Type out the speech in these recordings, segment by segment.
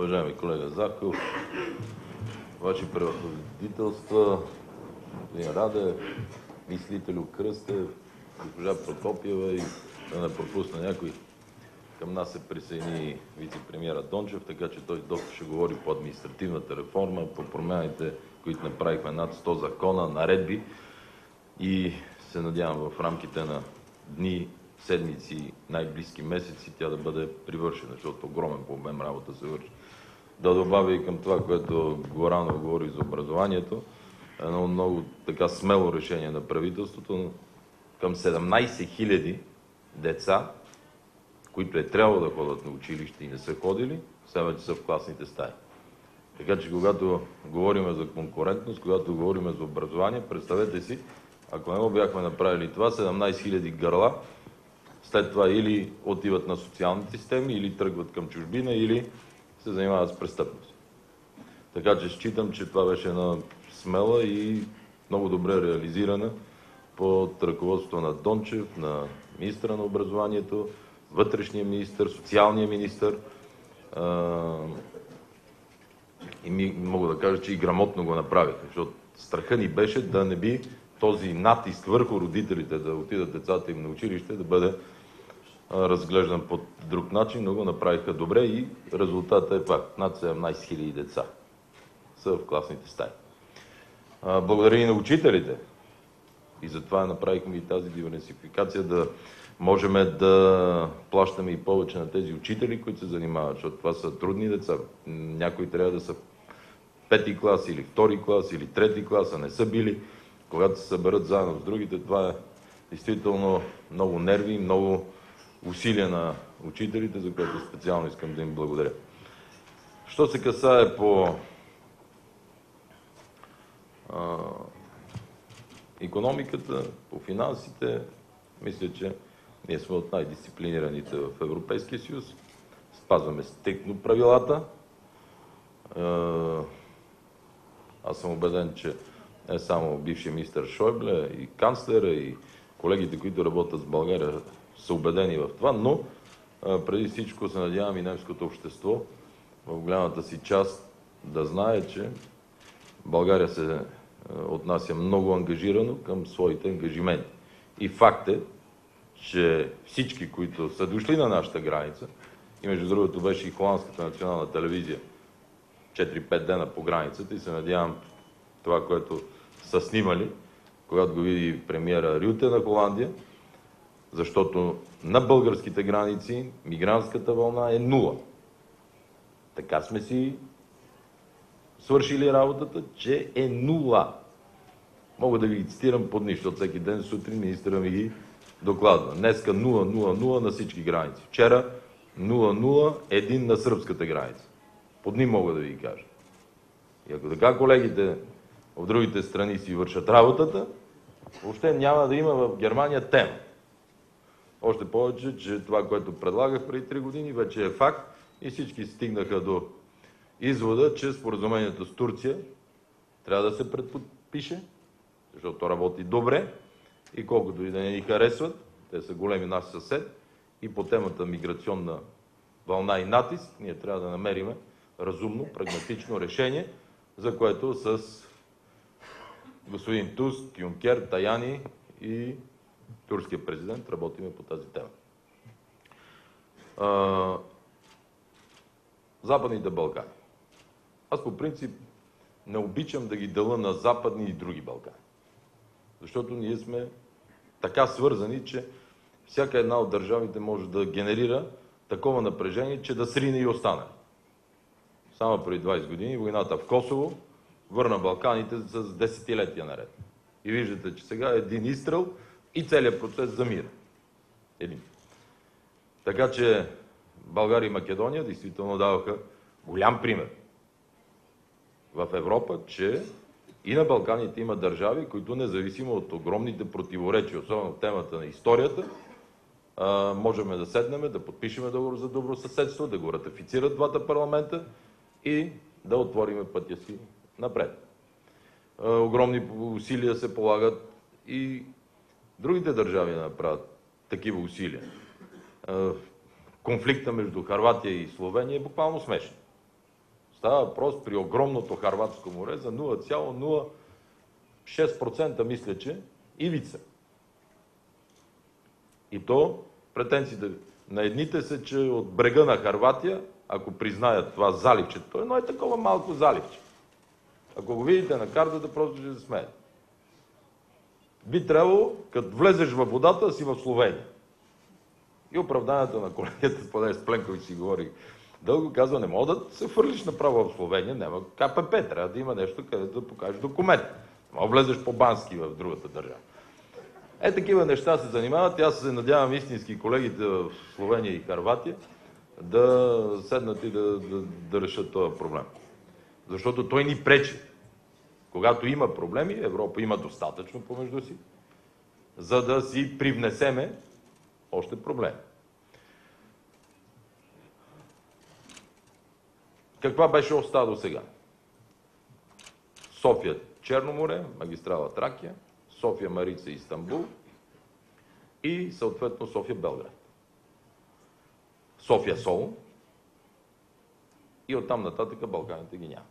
Уважаеми колега Зарков, Ваши превъзходителства, господин Радев, мислителю Кръстев, госпожа Прокопиева и да не пропусна някой. Към нас се присъедини вице-премиера Дончев, така че той доста ще говори по административната реформа, по промените, които направихме над 100 закона, наредби и се надявам в рамките на дни, седмици, най-близки месеци тя да бъде привършена, защото огромен по обем работа се върши. Да добавя и към това, което Горанов говори за образованието, едно много така смело решение на правителството към 17 000 деца, които е трябвало да ходят на училище и не са ходили, сега вече са в класните стаи. Така че когато говорим за конкурентност, когато говорим за образование, представете си, ако не го бяхме направили това, 17 000 гърла след това или отиват на социалните системи, или тръгват към чужбина, или се занимават с престъпност. Така че считам, че това беше една смела и много добре реализирана под ръководството на Дончев, на министъра на образованието, вътрешния министър, социалния министър. И мога да кажа, че и грамотно го направиха, защото страха ни беше да не би този натиск върху родителите да отидат децата им на училище да бъде разглеждан по друг начин, но го направиха добре и резултатът е факт. Над 17 000 деца са в класните стаи. Благодаря и на учителите. И затова направихме и тази диверсификация, да можем да плащаме и повече на тези учители, които се занимават, защото това са трудни деца. Някои трябва да са в 5-ти клас или 2-ти клас или 3-ти клас, а не са били. Когато се съберат заедно с другите, това е действително много нерви, много усилия на учителите, за което специално искам да им благодаря. Що се касае по икономиката, по финансите, мисля, че ние сме от най-дисциплинираните в Европейския съюз. Спазваме стриктно правилата. Аз съм убеден, че не само бившия министър Шойбле, и канцлера, и колегите, които работят с България, са убедени в това, но преди всичко се надявам и немското общество в голямата си част да знае, че България се отнася много ангажирано към своите ангажименти. И факт е, че всички, които са дошли на нашата граница, и между другото беше и Холандската национална телевизия 4-5 дена по границата и се надявам това, което са снимали, когато го види премиера Рюте на Холандия, защото на българските граници мигрантската вълна е 0. Така сме си свършили работата, че е 0. Мога да ви ги цитирам по дни, защото всеки ден сутрин министъра ми ги докладва. Днеска 0-0-0 на всички граници. Вчера 0-0-1 на сръбската граница. По дни мога да ви ги кажа. И ако така колегите в другите страни си вършат работата, въобще няма да има в Германия тема. Още повече, че това, което предлагах преди 3 години, вече е факт и всички стигнаха до извода, че споразумението с Турция трябва да се предподпише, защото работи добре и колкото и да не ни харесват, те са големи наш съсед и по темата миграционна вълна и натиск, ние трябва да намерим разумно, прагматично решение, за което с господин Туск, Юнкер, Таяни и турския президент работиме по тази тема. Западните Балкани. Аз по принцип не обичам да ги деля на западни и други Балкани. Защото ние сме така свързани, че всяка една от държавите може да генерира такова напрежение, че да срине и остане. Само преди 20 години войната в Косово върна Балканите с десетилетия наред. И виждате, че сега е един изстрел и целият процес замира. Един. Така че България и Македония действително даваха голям пример в Европа, че и на Балканите има държави, които независимо от огромните противоречия, особено в темата на историята, можем да седнем, да подпишем договор за добро съседство, да го ратифицират двата парламента и да отворим пътя си напред. Огромни усилия се полагат и другите държави да направят такива усилия. Конфликта между Хърватия и Словения е буквално смешен. Става въпрос при огромното Хърватско море за 0,06% мисля, че ивица. И то претенциите на едните са, че от брега на Хърватия, ако признаят това заливче, то едно е такова малко заливче. Ако го видите на картата, просто ще се смеете. Би трябвало, като влезеш във водата, да си в Словения. И оправданието на колегията, поне с Пленкович си говорих, дълго казва, не мога да се фърлиш направо в Словения, няма КПП, трябва да има нещо, където да покажеш документ. Не мога да влезеш по-бански в другата държава. Такива неща се занимават и аз се надявам истински колегите в Словения и Хърватия да седнат и да решат този проблем. Защото той ни пречи. Когато има проблеми, Европа има достатъчно помежду си, за да си привнесеме още проблеми. Каква беше оста до сега? София Черно море, магистрала Тракия, София Марица Истанбул и съответно София Белград. София Солун и оттам нататък Балканите ги няма.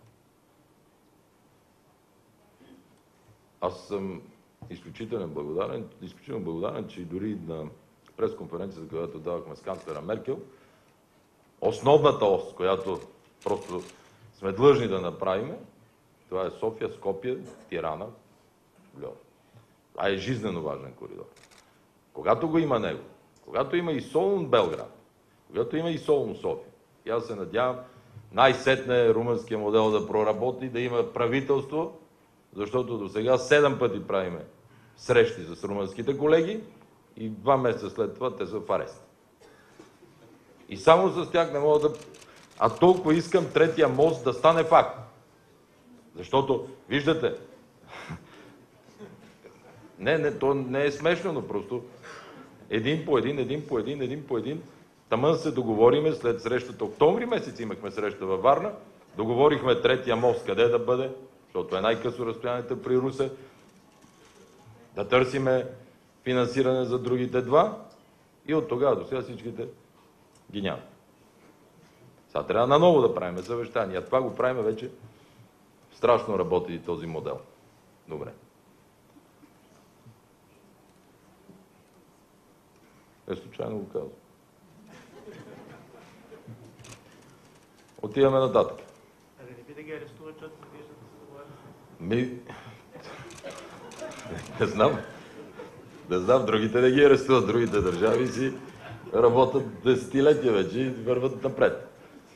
Аз съм изключително благодарен, че дори на пресконференцията, която давахме с канцлера Меркел, основната ос, която просто сме длъжни да направим, това е София, Скопие, Тирана, Львов. Това е жизнено важен коридор. Когато го има него, когато има и Солун Белград, когато има и Солун София, и аз се надявам най-сетне румънския модел да проработи, да има правителство, защото до сега 7 пъти правиме срещи с румънските колеги и 2 месеца след това те са в арест. И само с тях не мога да... А толкова искам третия мост да стане факт. Защото, виждате, то не е смешно, но просто един по един, тамън се договориме след срещата. Октомври месец имахме среща във Варна, договорихме третия мост къде да бъде, защото е най-късо разстоянието при Русе, да търсиме финансиране за другите два и от тогава до сега всичките ги няма. Сега трябва наново да правим съвещания. Това го правим вече. Страшно работи и този модел. Добре. Случайно го казвам. Отиваме нататък. Не би да ги арестува, защото не виждат да се Не знам, другите да ги арестуват, другите държави си работят десетилетия вече и върват напред.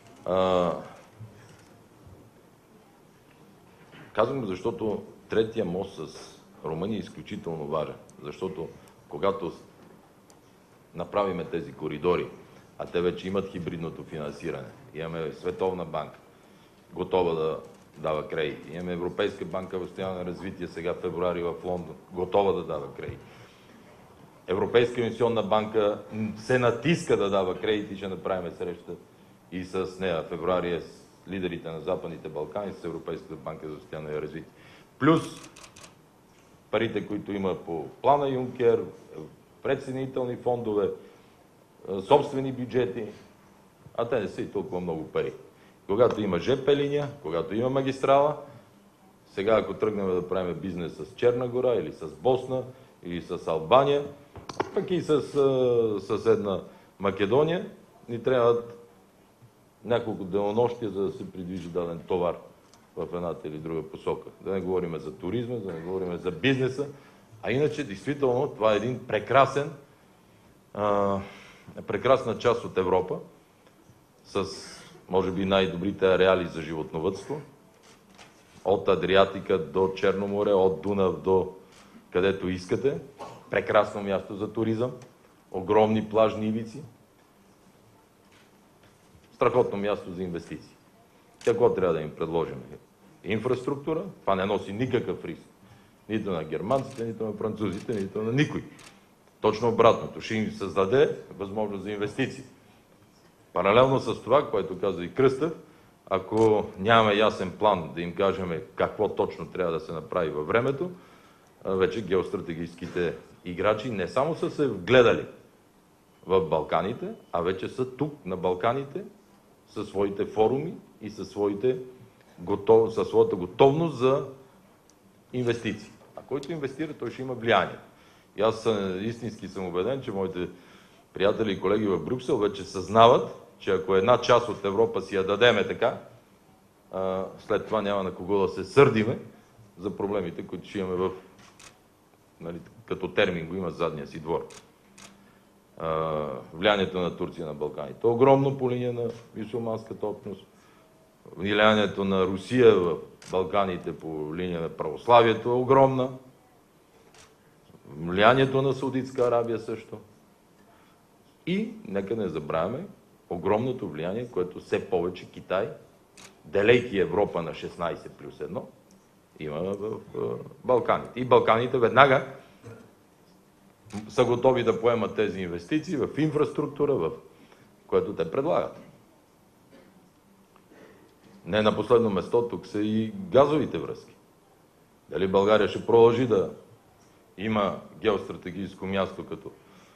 Казвам, защото третия мост с Румъния е изключително важен. Защото когато направиме тези коридори, а те вече имат хибридното финансиране, имаме Световна банка, готова да дава кредит, имаме Европейска банка в възстановяване на развитие сега в февруари в Лондон, готова да дава кредит. Европейска инвестиционна банка се натиска да дава кредит и ще направим среща и с нея в февруари с лидерите на Западните Балкани, с Европейската банка за възстановяване и развитие. Плюс парите, които има по плана Юнкер, предсъединителни фондове, собствени бюджети, а те не са и толкова много пари. Когато има ЖП линия, когато има магистрала, сега ако тръгнем да правим бизнес с Черна гора или с Босна, или с Албания, пък и с съседна Македония, ни трябват няколко денонощия, за да се придвижи даден товар в едната или друга посока. Да не говорим за туризма, да не говорим за бизнеса, а иначе, действително, това е един прекрасна част от Европа, с, може би, най-добрите ареали за животновъдство, от Адриатика до Черно море, от Дунав до където искате. Прекрасно място за туризъм, огромни плажни ивици, страхотно място за инвестиции. Какво трябва да им предложим? Инфраструктура, това не носи никакъв риск. Нито на германците, нито на французите, нито на никой. Точно обратното. Ще им създаде възможност за инвестиции. Паралелно с това, което каза и Кръстев, ако нямаме ясен план да им кажем какво точно трябва да се направи във времето, вече геостратегическите играчи не само са се вгледали в Балканите, а вече са тук на Балканите със своите форуми и със своята готовност за инвестиции. А който инвестира, той ще има влияние. И аз истински съм убеден, че моите приятели и колеги в Брюксел вече съзнават, че ако една част от Европа си я дадеме така, след това няма на кого да се сърдиме за проблемите, които ще имаме нали, като термин го има задния си двор. Влиянието на Турция на Балканите е огромно по линия на мюсюлманската общност. Влиянието на Русия в Балканите по линия на православието е огромна. Влиянието на Саудитска Арабия също. И нека не забравяме огромното влияние, което все повече Китай, делейки Европа на 16+1, има в Балканите. И Балканите веднага са готови да поемат тези инвестиции в инфраструктура, в което те предлагат. Не на последно место, тук са и газовите връзки. Дали България ще продължи да има геостратегическо място като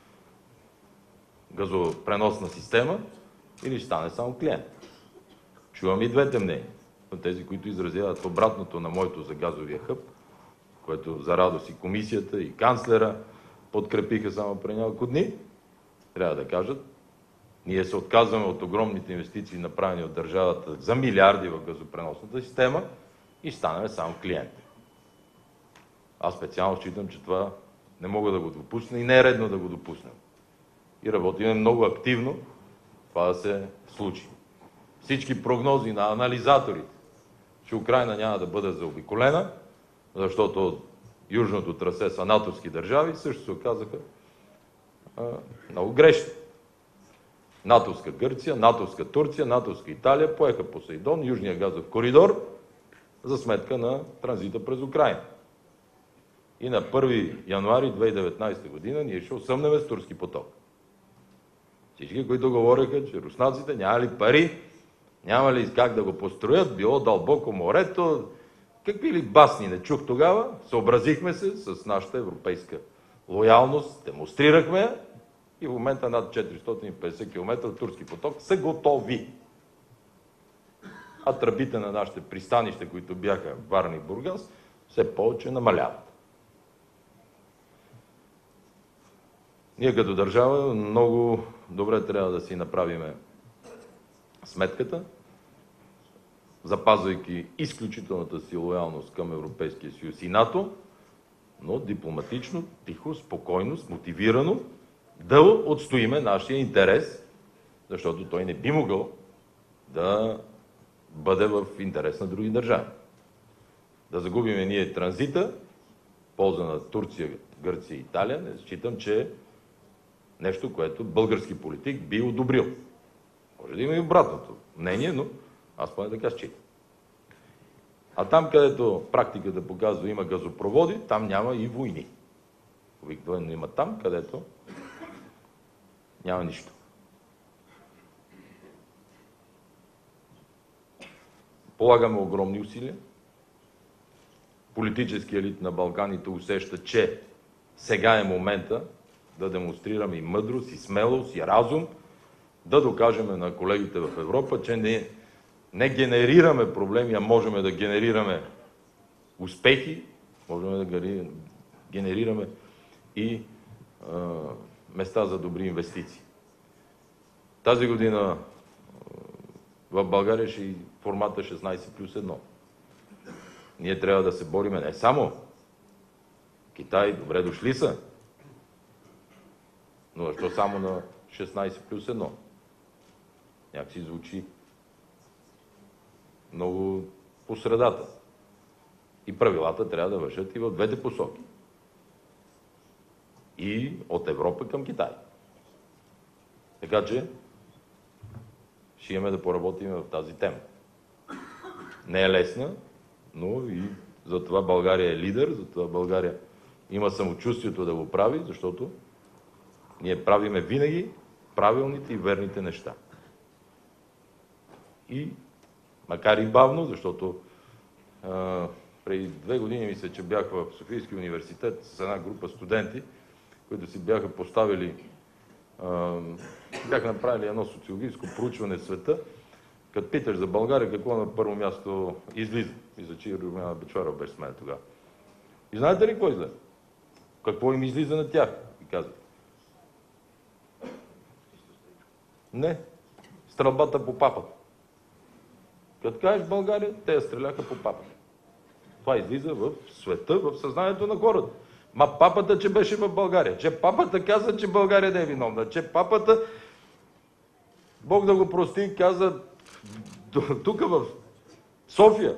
газопреносна система или ще стане само клиент? Чувам и двете мнения. Но тези, които изразяват обратното на моето за газовия хъб, което за радост и комисията, и канцлера подкрепиха само преди няколко дни, трябва да кажат, ние се отказваме от огромните инвестиции, направени от държавата за милиарди в газопреносната система и станем само клиенти. Аз специално считам, че това не мога да го допусна и не е редно да го допуснем. И работим много активно това да се случи. Всички прогнози на анализаторите, че Украйна няма да бъде заобиколена, защото южното трасе са натовски държави, също се оказаха много грешни. натовска Гърция, натовска Турция, натовска Италия поеха Посейдон, Южния газов коридор, за сметка на транзита през Украйна. И на 1 януари 2019 година ние ще осъмнем с турски поток. Всички, които говореха, че руснаците няма ли пари, няма ли как да го построят, било дълбоко морето, какви ли басни не чух тогава, съобразихме се с нашата европейска лоялност, демонстрирахме и в момента над 450 км турски поток са готови. А тръбите на нашите пристанища, които бяха Варна и Бургас, все повече намаляват. Ние като държава много добре трябва да си направиме сметката, запазвайки изключителната си лоялност към Европейския съюз и НАТО, но дипломатично, тихо, спокойно, мотивирано да отстоиме нашия интерес, защото той не би могъл да бъде в интерес на други държави. Да загубиме ние транзита, полза на Турция, Гърция и Италия, не считам, че е нещо, което български политик би одобрил. Може да има и обратното мнение, но аз поне така считам. А там, където практиката показва има газопроводи, там няма и войни. Обикновено има там, където няма нищо. Полагаме огромни усилия. Политически елит на Балканите усеща, че сега е момента да демонстрираме и мъдрост, и смелост, и разум, да докажем на колегите в Европа, че не генерираме проблеми, а можем да генерираме успехи, можем да генерираме и места за добри инвестиции. Тази година в България ще и формата 16+1. Ние трябва да се бориме не само Китай, добре дошли са, но защо само на 16+1? Някак си звучи много по средата. И правилата трябва да вършат и в двете посоки. И от Европа към Китай. Така че ще имаме да поработим в тази тема. Не е лесна, но и затова България е лидер, затова България има самочувствието да го прави, защото ние правиме винаги правилните и верните неща. И макар и бавно, защото преди 2 години мисля, че бях в Софийския университет с една група студенти, които си бяха поставили, бяха направили едно социологическо проучване в света, Като питаш за България, какво на първо място излиза? Мисля, че Румяна Бъчварова беше с мен тогава. И знаете ли какво излезе? Какво им излиза на тях? И казах. Не. Стрелбата по папата. Като кажеш България, те я стреляха по папата. Това излиза в света, в съзнанието на хората. Ма папата, че беше в България. Че папата каза, че България не е виновна. Че папата, Бог да го прости, каза тук в София.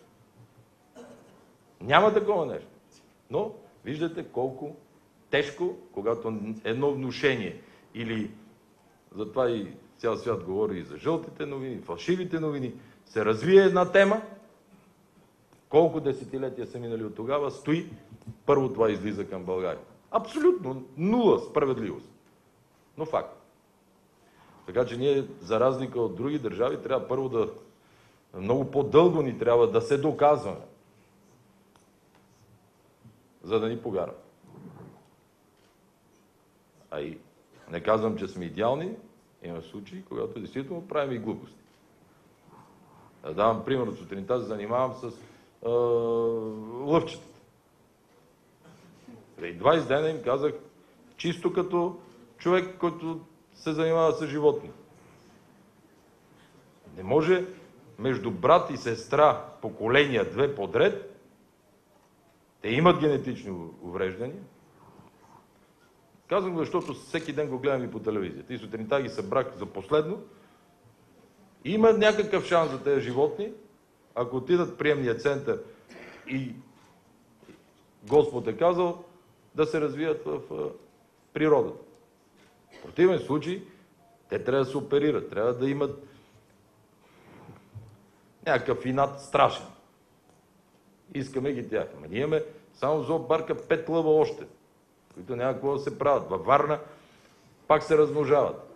Няма такова нещо. Но виждате колко тежко, когато едно внушение или затова и цял свят говори и за жълтите новини, фалшивите новини, се развие една тема, колко десетилетия са минали от тогава, стои, първо това излиза към България. Абсолютно нула справедливост. Но факт. Така че ние, за разлика от други държави, трябва първо да... Много по-дълго ни трябва да се доказваме, за да ни повярват. А и не казвам, че сме идеални, има случаи, когато действително правим и глупости. Да давам пример, от сутринта се занимавам с лъвчетата. Преди 20 дена им казах, чисто като човек, който се занимава с животни. Не може между брат и сестра, поколения две подред, те имат генетични увреждания. Казвам го, защото всеки ден го гледам и по телевизията. И сутринта ги събрах за последно. Има някакъв шанс за тези животни, ако отидат в приемния център и Господ е казал, да се развият в природата. В противен случай, те трябва да се оперират, трябва да имат някакъв инат страшен. Искаме ги тях. Ама ние имаме само в зоопарка 5 лъва още, които няма какво да се правят. Във Варна пак се размножават.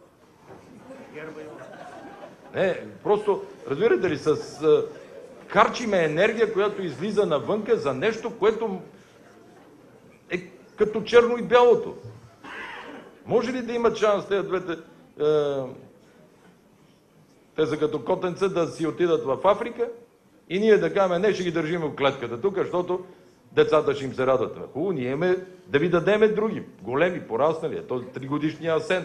Не, просто, разбирате ли, харчиме енергия, която излиза навънка за нещо, което е като черно и бялото. Може ли да имат шанс тези двете, те са като котенца, да си отидат в Африка и ние да кажем, не, ще ги държим в клетката тук, защото децата ще им се радват. Хубаво, ние имаме да ви дадеме други, големи, пораснали, този 3-годишния Асен.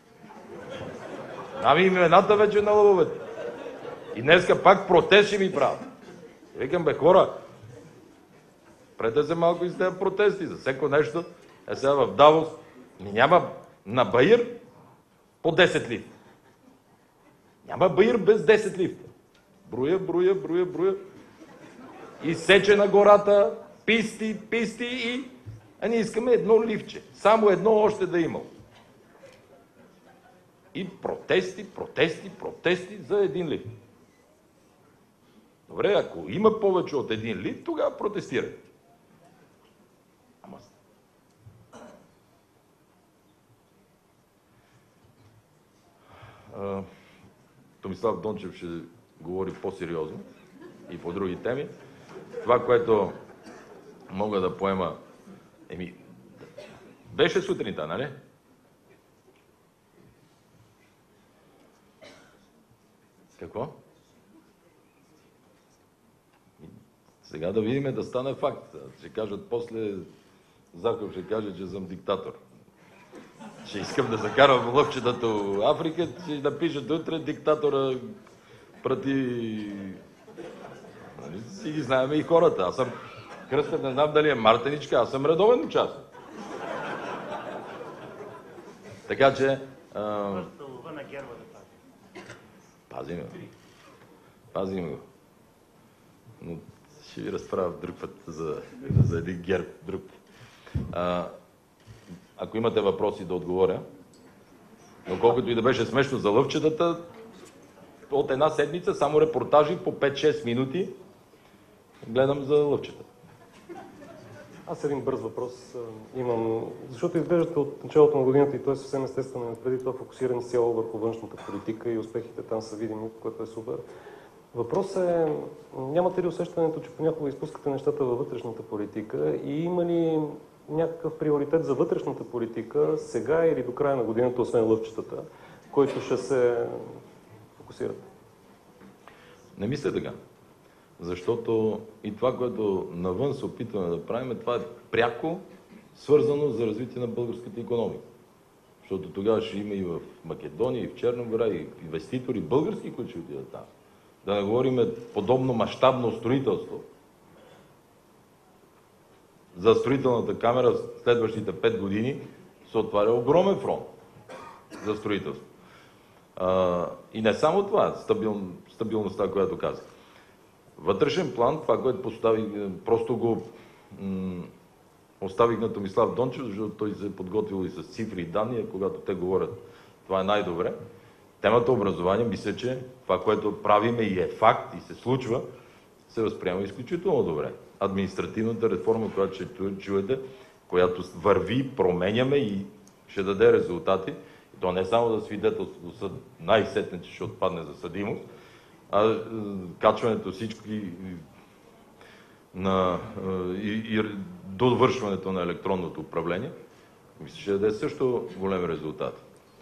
Знам имената вече на лъвовете. И днеска пак протест ще ми правят. Викам, бе, хора, прете се малко и с тези протести. За всеко нещо, сега в Давос, няма на баир по 10 лифта. Няма баир без 10 лифта. Броя. И сече на гората, писти и... А ние искаме едно лифче. Само едно още да има. И протести за един лифт. Добре, ако има повече от един лифт, тогава протестирайте. Ама... Томислав Дончев ще говори по-сериозно и по други теми. Това, което мога да поема... Беше сутринта, нали? Какво? Сега да видим да стане факт. Ще кажат после, Захов ще каже, че съм диктатор. Ще искам да закарам лъвчетата в Африка, ще напишат утре диктатора прати... Си ги знаем и хората. Аз съм Кръстев, не знам дали е Мартеничка, аз съм редовен участник. Така че... Просто лъва на герба да пази. Пазим го. Но ще ви разправя друг път за един герб. Друг. Ако имате въпроси да отговоря, но колкото и да беше смешно за лъвчетата, от една седмица само репортажи по 5-6 минути гледам за лъвчетата. Аз един бърз въпрос имам, защото изглеждате от началото на годината и то е съвсем естествено, преди това фокусирани цяло върху външната политика и успехите там са видими, което е супер. Въпросът е, нямате ли усещането, че понякога изпускате нещата във вътрешната политика и има ли някакъв приоритет за вътрешната политика сега или до края на годината, освен лъвчетата, който ще се фокусирате? Не мисля така. Защото и това, което навън се опитваме да правим, това е пряко свързано за развитие на българската икономика. Защото тогава ще има и в Македония, и в Черна гора, и инвеститори български, които ще отидат там. Да не говорим подобно мащабно строителство. За строителната камера следващите 5 години се отваря огромен фронт за строителство. И не само това, стабилността, която казах. Вътрешен план, това, което поставих, просто го оставих на Томислав Дончев, защото той се е подготвил и с цифри и данни, когато те говорят, това е най-добре. Темата образование, мисля, че това, което правиме и е факт и се случва, се възприема изключително добре. Административната реформа, която ще чуете, която върви, променяме и ще даде резултати. И то не само за свидетелството съд, най-сетне, че ще отпадне за съдимост, а качването всички и довършването на електронното управление, мисля, ще даде също големи резултати.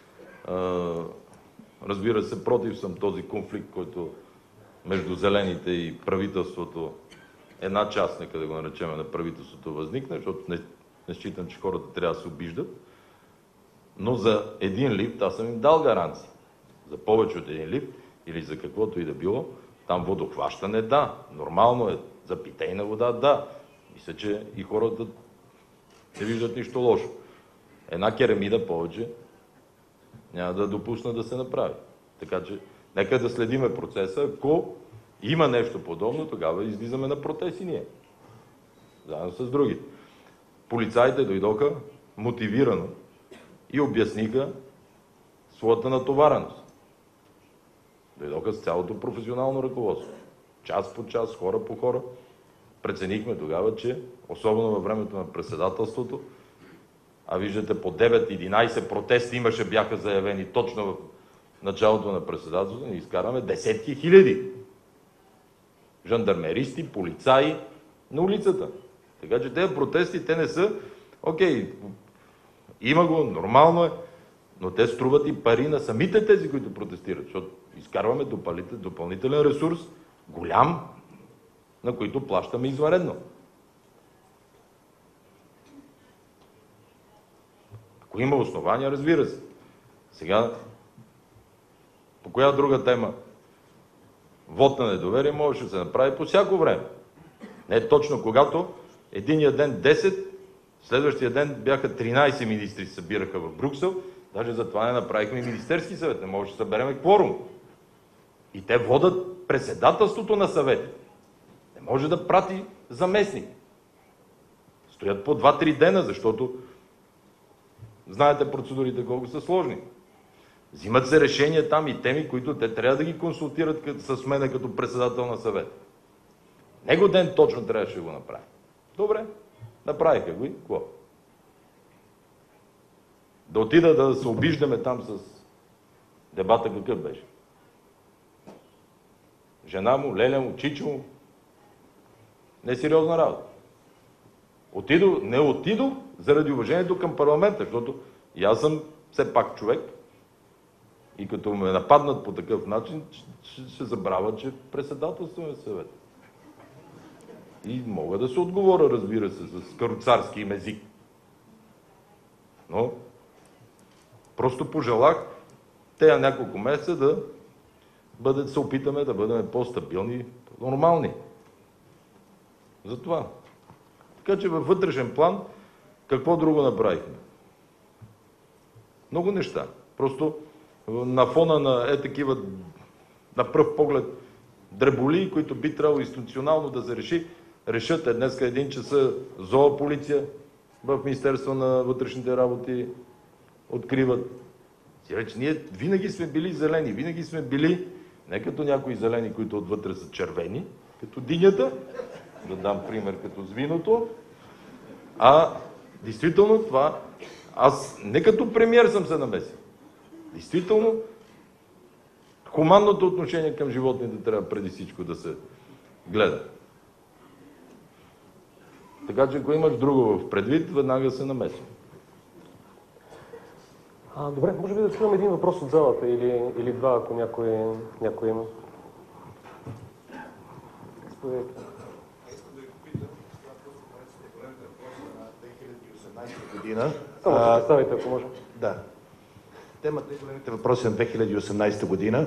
Разбира се, против съм този конфликт, който между зелените и правителството, една част, нека да го наречем, на правителството възникне, защото не считам, че хората трябва да се обиждат. Но за един лифт аз съм им дал гаранция. За повече от един лифт или за каквото и да било, там водохващане, да. Нормално е. За питейна вода, да. Мисля, че и хората не виждат нищо лошо. Една керамида повече няма да допусна да се направи. Така че, нека да следиме процеса. Ако има нещо подобно, тогава излизаме на протести ние. Заедно с други. Полицаите дойдоха мотивирано и обясниха своята натовареност. Дойдоха с цялото професионално ръководство. Час по час, хора по хора. Преценихме тогава, че особено във времето на председателството, а виждате по 9-11 протести имаше, бяха заявени точно в началото на председателството, ни изкараме десетки хиляди жандармеристи, полицаи на улицата. Така че тези протести, те не са, окей, има го, нормално е, но те струват и пари на самите тези, които протестират, защото изкарваме допълнителен ресурс, голям, на които плащаме извънредно. Ако има основания, разбира се. Сега, по коя друга тема? Вот на недоверие може да се направи по всяко време. Не точно когато единия ден 10, следващия ден бяха 13 министри се събираха в Брюксел, даже затова не направихме Министерски съвет, не може да събереме кворум. И те водят председателството на съвет. Не може да прати заместник. Стоят по 2-3 дена, защото знаете процедурите колко са сложни. Взимат се решения там и теми, които те трябва да ги консултират с мене като председател на съвет. Него ден точно трябваше да го направи. Добре, направиха го и какво? Да отида да се обиждаме там с дебата какъв беше. Жена му, леля му, чичо му. Несериозна работа. Не отидох заради уважението към парламента, защото и аз съм все пак човек и като ме нападнат по такъв начин, ще забравя, че председателстваме съвет. И мога да се отговоря, разбира се, с каруцарски им език. Но просто пожелах тези няколко месеца да се опитаме да бъдем по-стабилни, нормални. Затова. Така че във вътрешен план, какво друго направихме? Много неща. Просто на фона на такива, на пръв поглед, дреболии, които би трябвало институционално да се решат. Днеска 1 часа зоополиция в Министерство на вътрешните работи откриват. Сиреч, ние винаги сме били зелени, винаги сме били не като някои зелени, които отвътре са червени, като динята, да дам пример като с виното, а действително това, аз не като премиер съм се намесил. Действително, хуманното отношение към животните трябва преди всичко да се гледа. Така че ако имаш друго в предвид, веднага се намесвам. Добре, може би да чуем един въпрос от залата или два, ако някой има. Искам да ви попитам, това просто поръчате големите въпроси на 2018 година. Само се представите, ако може. Да. Темата е големите въпроси на 2018 година.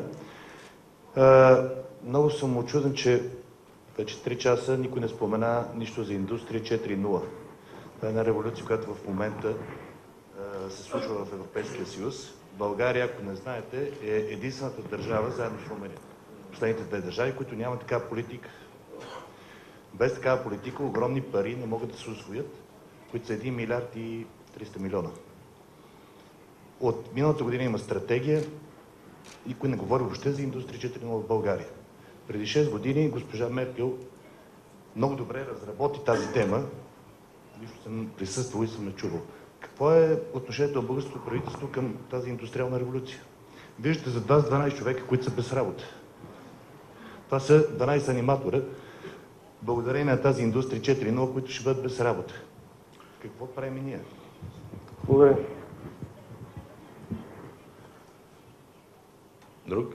Много съм очуден, че вече 3 часа никой не спомена нищо за индустрия 4.0. Това е една революция, която в момента се случва в Европейския съюз. България, ако не знаете, е единствената държава, заедно с Румъния, последните 2 държави, които нямат такава политика. Без такава политика огромни пари не могат да се усвоят, които са 1 милиард и 300 милиона. От миналата година има стратегия, никой не говори въобще за индустрия 4.0 в България. Преди 6 години госпожа Меркел много добре разработи тази тема. Лично съм присъствал и съм я чувал. Какво е отношението на българското правителство към тази индустриална революция? Виждате за 12 човека, които са без работа. Това са 12 аниматора, благодарение на тази индустрия 4.0, които ще бъдат без работа. Какво правим ние? Благодаря. Друг?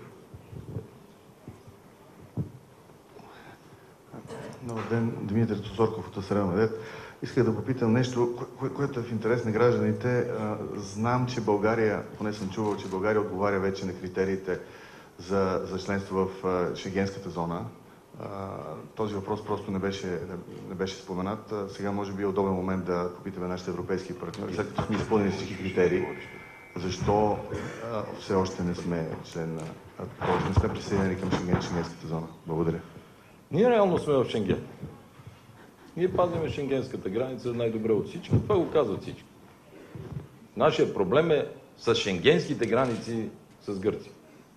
Добър ден, Димитър Тозорков от СРМД. Исках да попитам нещо, което е в интерес на гражданите. Знам, че България, поне съм чувал, че България отговаря вече на критериите за членство в Шенгенската зона. Този въпрос просто не беше споменат. Сега може би е удобен момент да попитаме нашите европейски партньори, след като сме изпълнили всички критерии, защо все още не сме член на... Тоест не сме присъединени към Шенгенската зона. Благодаря. Ние реално сме в Шенген. Ние пазиме шенгенската граница най-добре от всички. Това го казват всички. Нашия проблем е с шенгенските граници с Гърция.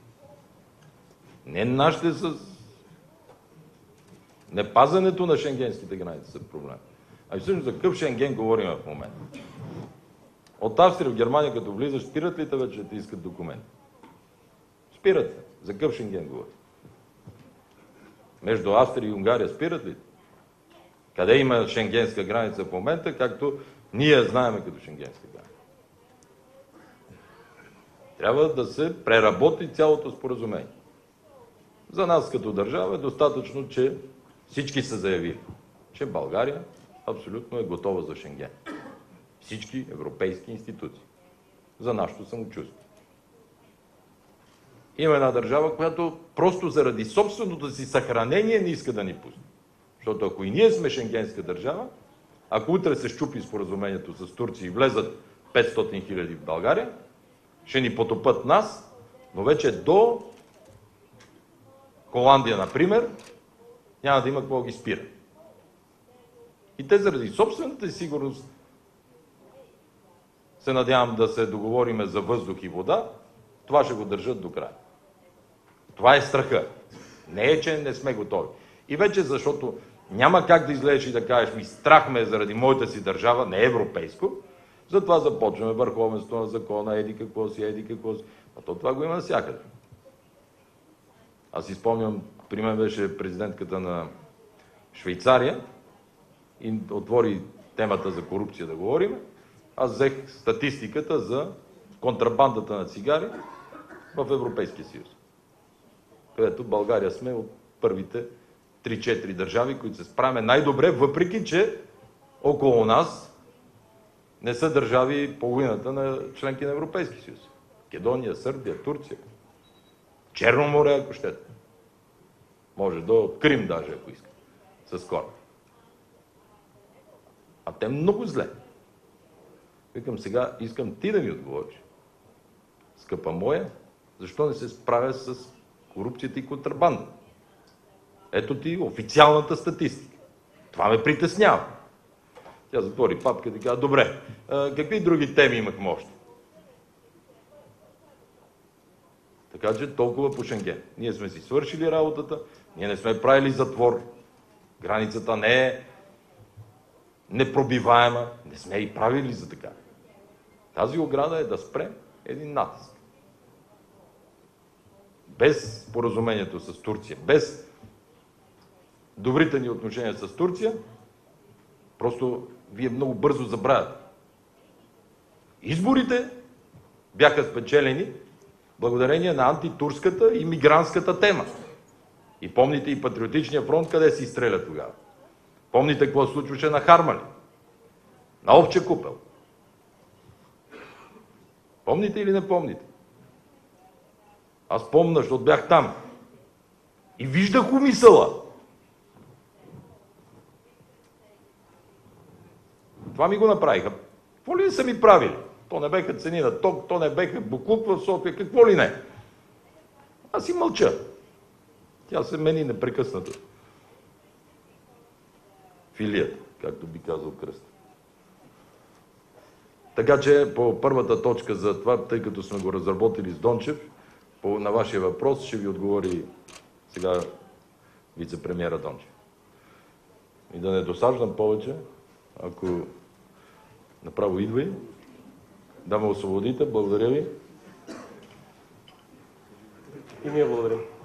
Не нашите с... Не пазенето на шенгенските граници са проблем. А всъщност за какъв Шенген говорим в момента? От Австрия в Германия, като влизаш, спират ли те вече да ти искат документи? Спират. За какъв Шенген говорим? Между Австрия и Унгария спират ли? Къде има шенгенска граница в момента, както ние знаем като шенгенска граница? Трябва да се преработи цялото споразумение. За нас като държава е достатъчно, че всички са заявили, че България абсолютно е готова за Шенген. Всички европейски институции. За нашето самочувствие. Има една държава, която просто заради собственото си съхранение не иска да ни пусне. Защото ако и ние сме шенгенска държава, ако утре се щупи споразумението с Турция и влезат 500 хиляди в България, ще ни потопат нас, но вече до Холандия, например, няма да има какво ги спира. И те заради собствената си сигурност се надявам да се договориме за въздух и вода, това ще го държат до края. Това е страха. Не е, че не сме готови. И вече защото няма как да излезеш и да кажеш, ми страх ме заради моята си държава, не европейско, затова започваме върховенство на закона, еди какво си. А то това го има навсякъде. Аз си спомням, при мен беше президентката на Швейцария и отвори темата за корупция да говорим. Аз взех статистиката за контрабандата на цигари в Европейския съюз. Където България сме от първите 3-4 държави, които се справяме най-добре, въпреки че около нас не са държави половината на членки на Европейския съюз. Македония, Сърбия, Турция. Черно море, ако щете. Може до Крим даже, ако иска. С кораб. А те много зле. Викам сега, искам ти да ми отговориш. Скъпа моя, защо не се справя с корупцията и контрабанда? Ето ти официалната статистика. Това ме притеснява. Тя затвори папката и каза, добре, какви други теми имахме още? Така че толкова по Шенген. Ние сме си свършили работата, ние не сме правили затвор. Границата не е непробиваема. Не сме и правили за така. Тази ограда е да спре един натиск. Без споразумението с Турция, без добрите ни отношения с Турция, просто вие много бързо забравяте. Изборите бяха спечелени благодарение на антитурската и мигрантската тема. И помните и Патриотичния фронт, къде се изстреля тогава. Помните какво се случваше на Хармали, на Овча купел. Помните или не помните? Аз помня, защото бях там. И виждах умисъла. Това ми го направиха. Какво ли не са ми правили? То не беха цени на ток, то не беха буклук в София, какво ли не. Аз си мълча. Тя се мени непрекъснато. Филията, както би казал Кръст. Така че по първата точка за това, тъй като сме го разработили с Дончев, на вашия въпрос ще ви отговори сега вице-премиера Дончев. И да не досаждам повече, ако направо идва и да ме освободите. Благодаря ви. И ние благодарим.